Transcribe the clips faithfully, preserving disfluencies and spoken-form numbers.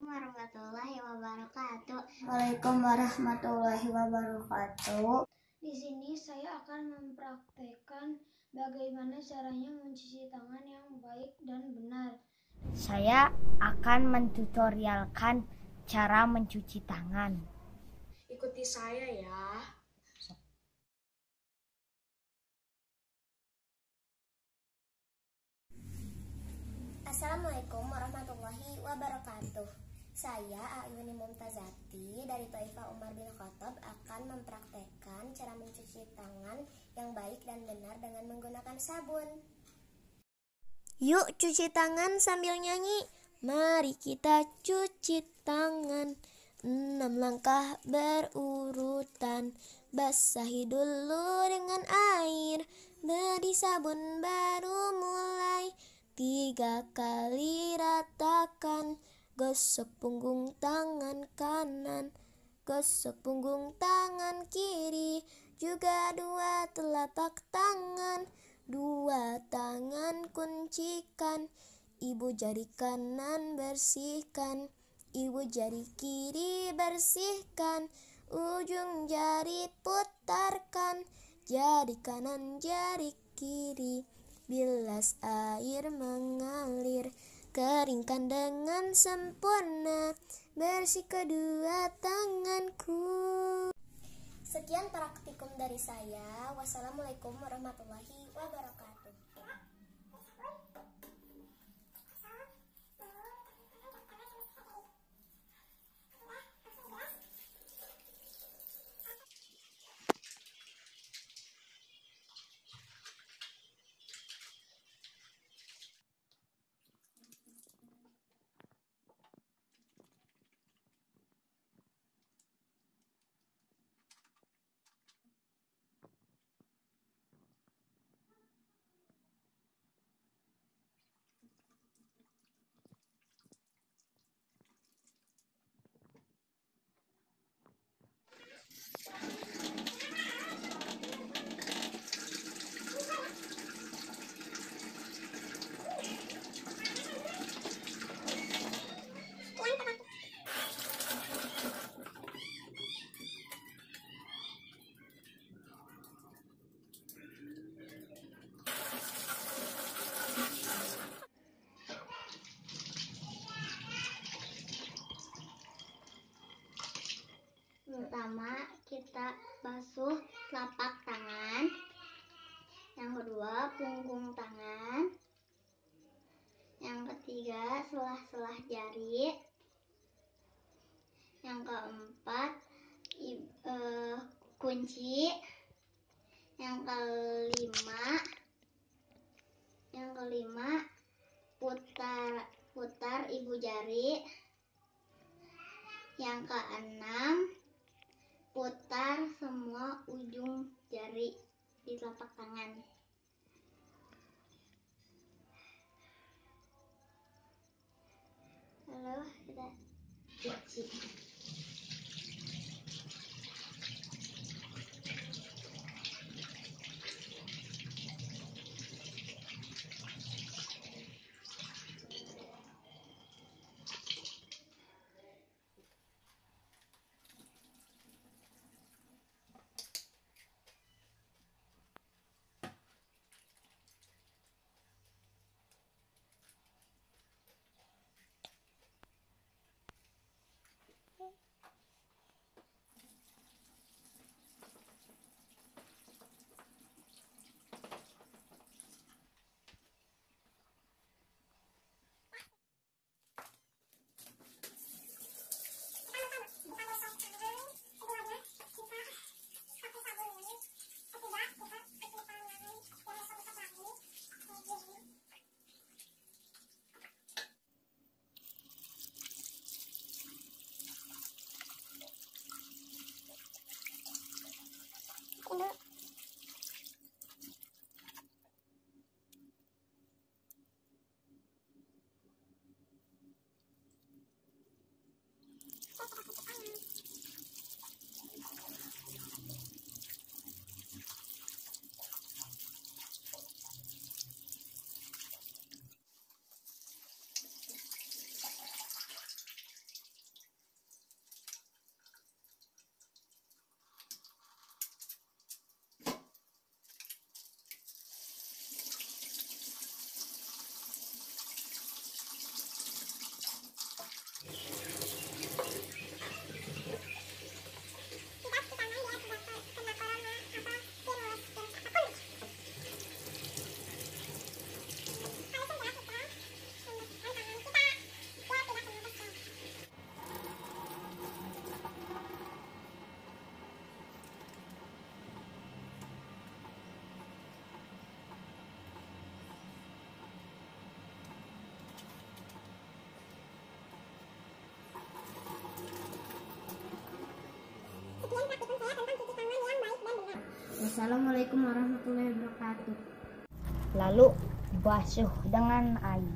warahmatullahi wabarakatuh. Waalaikumsalam warahmatullahi wabarakatuh. Di sini saya akan mempraktekkan bagaimana caranya mencuci tangan yang baik dan benar. Saya akan mentutorialkan cara mencuci tangan. Ikuti saya ya. Assalamualaikum warahmatullahi wabarakatuh. Saya Ayuni Mumtazati dari Taifah Umar bin Khattab akan mempraktekkan cara mencuci tangan yang baik dan benar dengan menggunakan sabun. Yuk cuci tangan sambil nyanyi. Mari kita cuci tangan. Enam langkah berurutan. Basahi dulu dengan air. Beri sabun baru mulai. Tiga kali ratakan. Gosok punggung tangan kanan. Gosok punggung tangan kiri. Juga dua telapak tangan. Dua tangan kuncikan. Ibu jari kanan bersihkan. Ibu jari kiri bersihkan. Ujung jari putarkan. Jari kanan jari kiri. Bilas air mengalir. Keringkan dengan sempurna. Bersih kedua tanganku. Sekian praktikum dari saya. Wassalamualaikum warahmatullahi wabarakatuh. Pertama, kita basuh telapak tangan. Yang kedua, punggung tangan. Yang ketiga, selah-selah jari. Yang keempat, i- eh, kunci. Yang kelima, yang kelima putar putar ibu jari. Yang keenam, putar semua ujung jari di telapak tangan. Lalu kita cuci. Wassalamualaikum warahmatullahi wabarakatuh. Lalu basuh dengan air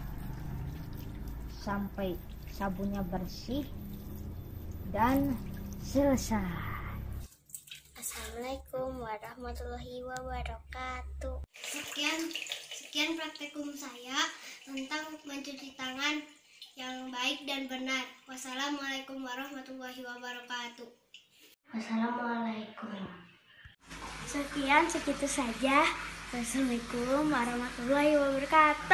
sampai sabunnya bersih dan selesai. Assalamualaikum warahmatullahi wabarakatuh. Sekian sekian praktikum saya tentang mencuci tangan yang baik dan benar. Wassalamualaikum warahmatullahi wabarakatuh. Wassalamualaikum. Sekian segitu saja. Wassalamualaikum warahmatullahi wabarakatuh.